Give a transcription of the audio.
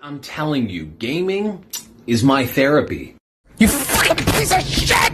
I'm telling you, gaming is my therapy. You fucking piece of shit!